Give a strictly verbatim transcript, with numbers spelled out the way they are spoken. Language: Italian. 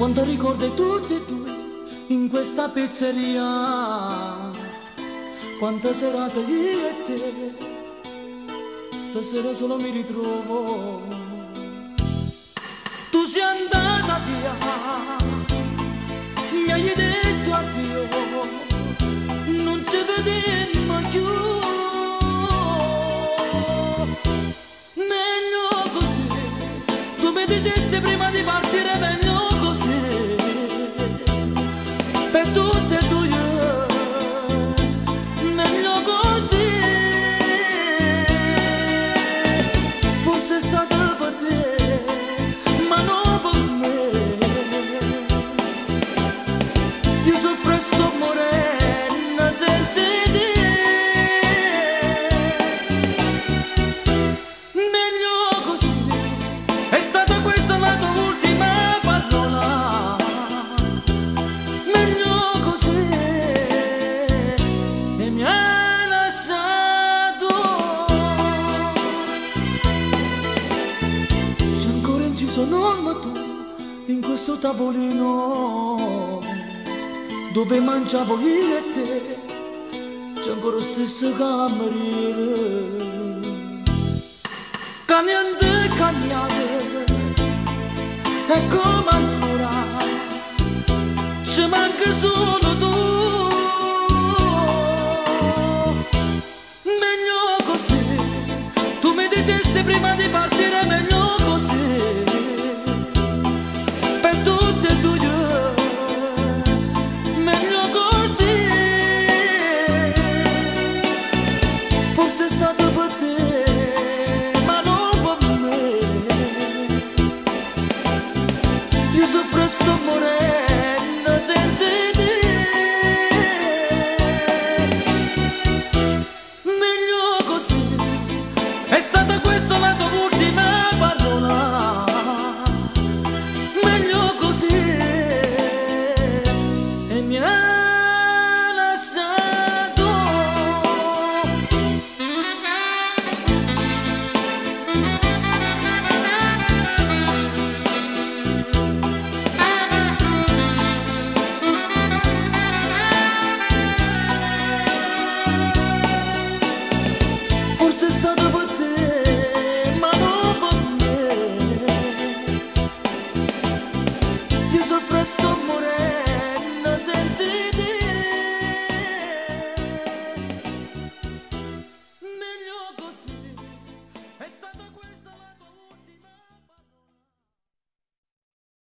quando ricordi tutti e due in questa pizzeria, quante serate io e te, stasera solo mi ritrovo. Tu sei andata via, mi hai detto addio, non ci vedemmo più. Meglio così, tu mi dicesti prima di partire, meglio così, per tutte e due, meglio così. Fosse stato per te, ma non per me. Io soffro e sto morendo senza te. Meglio così, è stata questa la tua ultima parola. Meglio così, e mi hai lasciato. C'è ancora inciso nome tu in questo tavolino dove mangiavo io e te, c'è ancora lo stesso cameriere. Cagnante, cagnate, e come allora ci manca solo tu. Meglio così, tu mi dicesti prima di partire, meglio così, per tutte e due, meglio così. Forse è stato per te, ma non per me. Io soffro e sto morendo senza te. Meglio così, è stata questa la tua ultima parola. Meglio così, e mi ha